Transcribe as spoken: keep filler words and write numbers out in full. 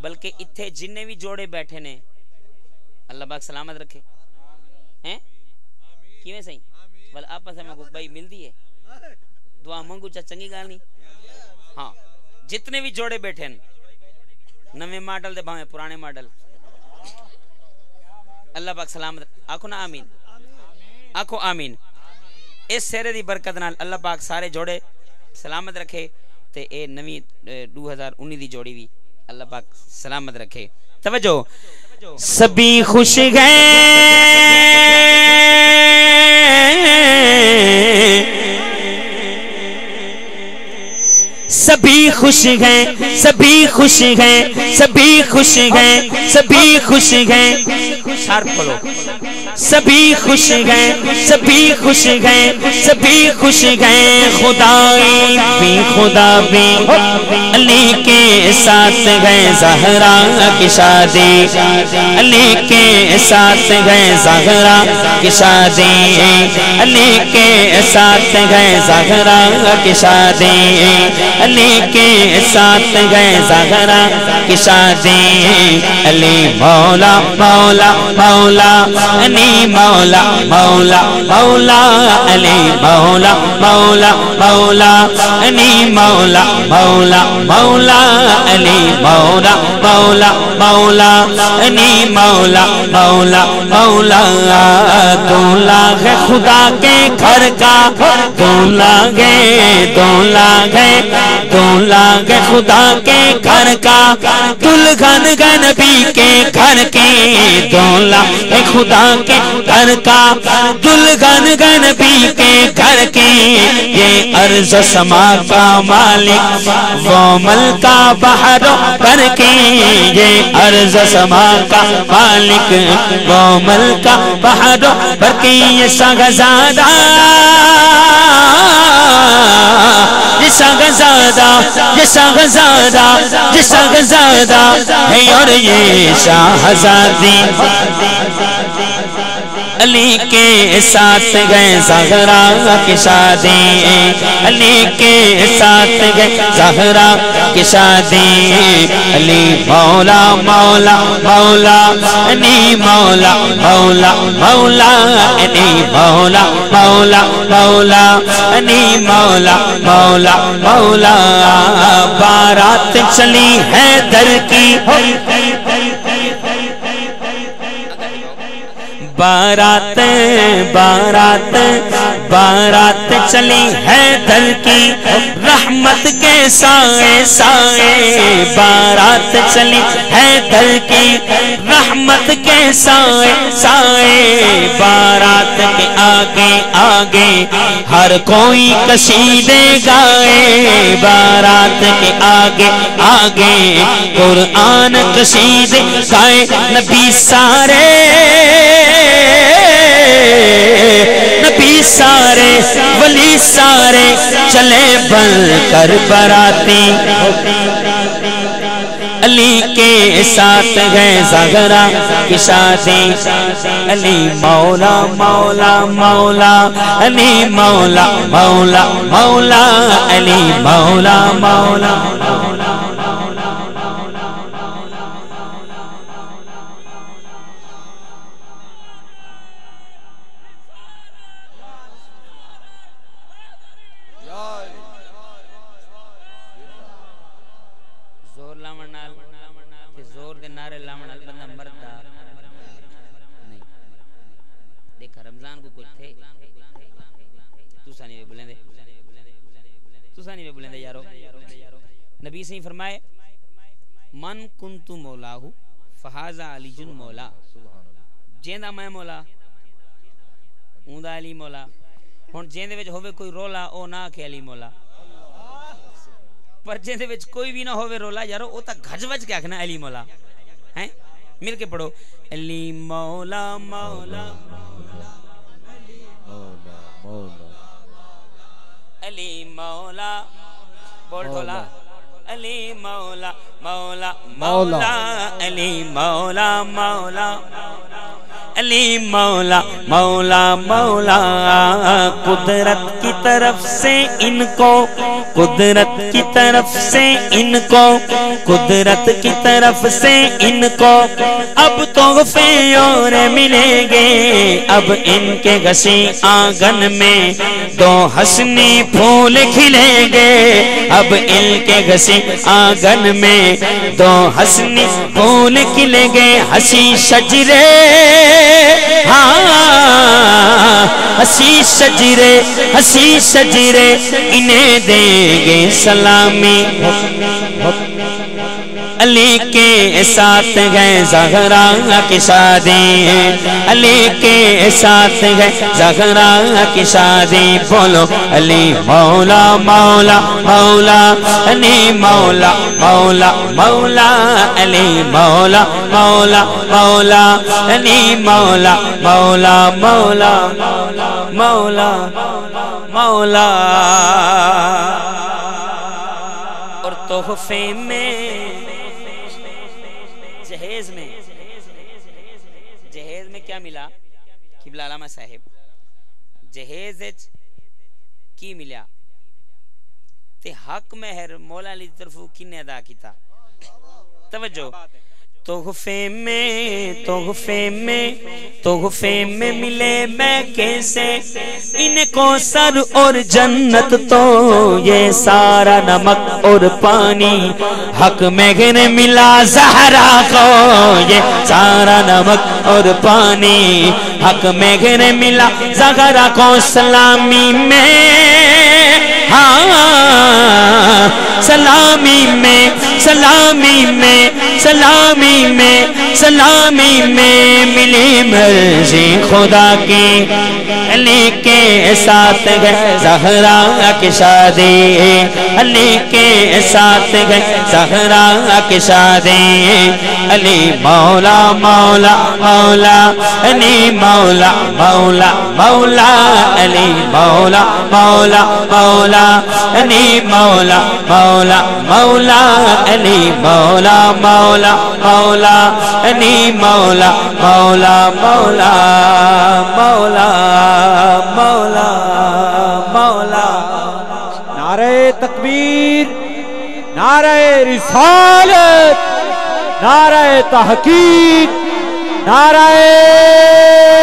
बल्कि इत्थे जिन्ने भी जोड़े बैठे ने अल्लाह पाक सलामत रखे हैं किवें सही वाल आपस में को भाई मिलदी है दुआ मंगू चा चंगी गाल नहीं। हाँ जितने भी जोड़े बैठे न नवे मॉडल दे भावे पुराने मॉडल अल्लाह पाक सलामत आखो ना आमीन आखो आमीन। इस सेरे दी बरकत नाल अल्लाह पाक सारे जोड़े सलामत रखे ते ए नवी दो हज़ार उन्नीस दी जोड़ी भी अल्लाह पाक सलामत रखे। तवज्जो सभी खुश हैं सभी खुश हैं सभी खुश हैं सभी खुश हैं सभी खुश हैं शार्प बोलो सभी खुश हैं सभी खुश हैं सभी खुश हैं खुदाई भी खुदा भी अली के साथ गए ज़हरा की शादी अली के साथ गए ज़हरा की शादी अली के साथ गए ज़हरा की शादी अली के साथ गए ज़हरा की शादी अली मौला मौला मौला अली मौला मौला मौला अली मौला मौला मौला अली मौला मौला मौला अली मौला मौला मौला अली मौला मौला मौला दूल्हा है खुदा के घर का दूल्हा है दूल्हा है दूल्हा है खुदा के घर का दुल्हन है नबी के घर के दूल्हा है खुदा के घर का दुल्हन है नबी के घर के ये अर्ज़ समा का मालिक वो मलका बहरों पर के ये अर्ज़ समा का मालिक वो मलका बहरों पर के ये शहज़ादा ये शहज़ादा ये शहज़ादा ये शहज़ादा है और ये शहज़ादी अली के साथ गए ज़हरा की शादी अली के साथ गए ज़हरा की शादी अली मौला मौला मौला अली मौला मौला मौला अली मौला मौला मौला अली मौला मौला मौला बारात चली है दर की बारात बारात बारात चली है दर की रहमत के साए साए बारात चली है दर की रहमत के साए साए बारात के आगे आगे हर कोई कसीदे गाए बारात के आगे आगे कुरान कसीदे गाए नबी सारे नबी सारे वली सारे चले बल कर बराती अली के साथ गए ज़हरा की शादी अली मौला मौला मौला अली मौला मौला मौला अली मौला मौला नबी से फरमाए मन कुंतु मौलाहु फहाजा अलीजुन मौला जेंदा मैं मौला ऊंदा अली मौला हुण जेंदे विच होवे कोई रोला ओ ना के अली मौला पर जेंदे विच कोई भी ना होवे रोला यारो ओ ता गजवज के आखना अली मौला हैं मिल के पढ़ो अली मौला मौला अली मौला बोल ढोला अली मौला मौला मौला अली मौला मौला अली मौला मौला मौला कुदरत की तरफ से इनको कुदरत की तरफ से इनको, कुदरत की तरफ से इनको अब तोहफे और मिलेंगे। अब इनके घसी आंगन में दो हंसनी फूल खिलेंगे। अब इनके घसी आंगन में दो हंसनी फूल खिलेंगे। हंसी शजरे, हाँ हंसी शजरे, हंसी शजरे इन्हें देंगे सलामी। अली के साथ गए ज़हरा की शादी, अली के साथ गए ज़हरा की शादी। बोलो अली मौला मौला मौला, अली मौला मौला मौला, अली मौला मौला मौला, अली मौला मौला मौला मौला मौला। और तोहफे में जहेज में, जहेज में क्या मिला किबला अलामा साहिब, जहेज की मिला ते हक मेहर मौला अली तरफू किन्ने अदा किया। तवज्जो, तोहफे में, तोहफे में, तोहफे में मिले मैं कैसे इनको सर और जन्नत, तो ये सारा नमक और पानी हक में गिर मिला ज़हरा को। ये सारा नमक और पानी हक में गिर मिला ज़हरा को। सलामी में, हाँ सलामी में, सलामी में, सलामी में, सलामी में मिली मर्जी खुदा की। अली के साथ गए ज़हरा की शादी, अली के साथ गए ज़हरा की शादी। अली मौला मौला मौला, अली मौला मौला मौला, अली मौला मौला मौला, अली मौला मौला मौला, अली मौला मौला मौला, अली मौला मौला मौला मौला मौला मौला। नारे तकबीर, नारे रिसालत, नारे तहकीक, नारे